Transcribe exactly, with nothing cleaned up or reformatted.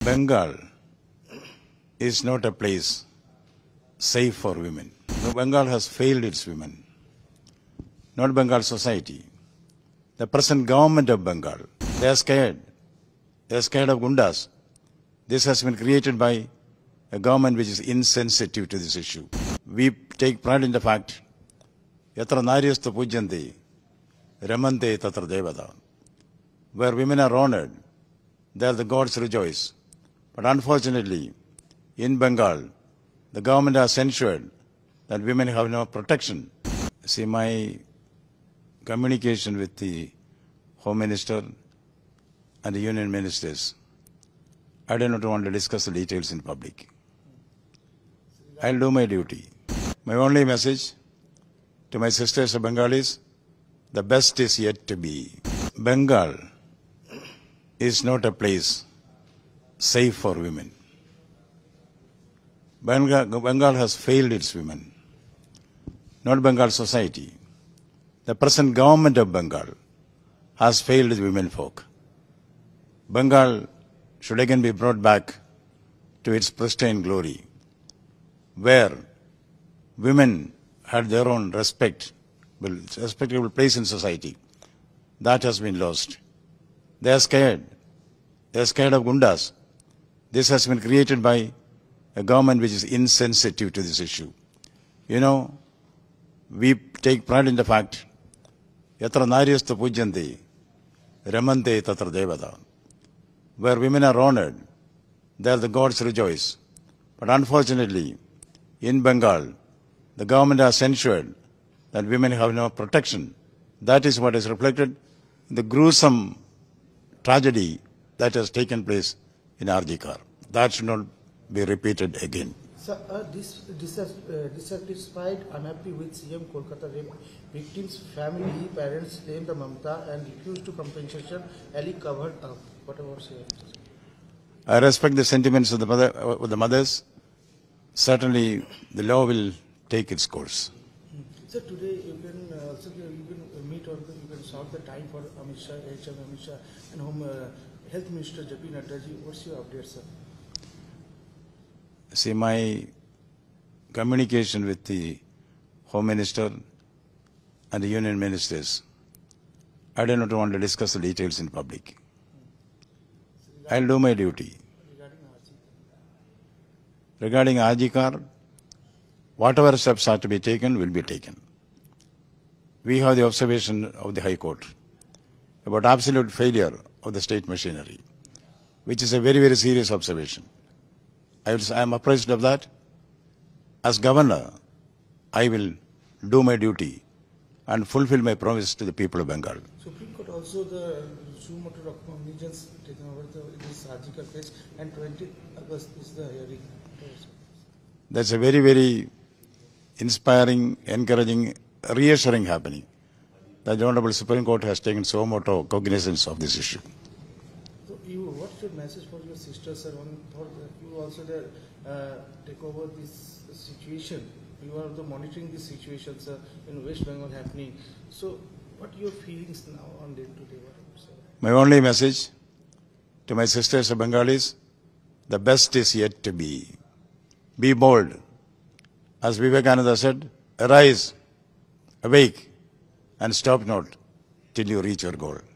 Bengal is not a place safe for women. Bengal has failed its women, not Bengal society. The present government of Bengal, they are scared. They are scared of gundas. This has been created by a government which is insensitive to this issue. We take pride in the fact, yatra naryastu pujyanti, ramante tatra devata. Where women are honored, there the gods rejoice. But unfortunately, in Bengal, the government has ensured that women have no protection. See, my communication with the Home Minister and the Union Ministers, I do not want to discuss the details in public. I'll do my duty. My only message to my sisters of Bengalis, the best is yet to be. Bengal is not a place safe for women. Bengal, Bengal has failed its women, not Bengal society. The present government of Bengal has failed the women folk. Bengal should again be brought back to its pristine glory, where women had their own respect, respectable place in society. That has been lost. They are scared. They are scared of gundas. This has been created by a government which is insensitive to this issue. You know, we take pride in the fact, yatra naryastu pujyanti, ramante tatra devata. Where women are honored, there the gods rejoice. But unfortunately, in Bengal, the government has ensured that women have no protection. That is what is reflected in the gruesome tragedy that has taken place in R G Kar. That should not be repeated again. Sir, uh, dis, dis, uh, dissatisfied, unhappy with C M Kolkata rape victims' family, parents claim the Mamata and refused to compensation. Ali covered up. What about Sir? I respect the sentiments of the, mother, uh, of the mothers. Certainly, the law will take its course. Hmm. Sir, today you can uh, also you can meet or you can solve the time for Amit Shah, H M Amit Shah, and Home uh, Health Minister J P Nadda ji. What's your update, sir? See, my communication with the Home Minister and the Union Ministers, I do not want to discuss the details in public. I'll do my duty. Regarding R G Kar, whatever steps are to be taken will be taken. We have the observation of the High Court about absolute failure of the state machinery, which is a very, very serious observation. I, will, I am apprised of that. As governor, I will do my duty and fulfill my promise to the people of Bengal. Supreme Court also the Sumoto Regions taking over the, this R G Kar case, and twentieth August is the hearing. That's a very, very inspiring, encouraging, reassuring happening. The Honorable Supreme Court has taken so much cognizance of this issue. So, you, what's your message for your sisters, sir? On, for the, you also there, uh, take over this situation. You are the monitoring this situation, sir, in West Bengal happening. So, what are your feelings now on day to day? My only message to my sisters of Bengalis, the best is yet to be. Be bold. As Vivekananda said, arise, awake, and stop not till you reach your goal.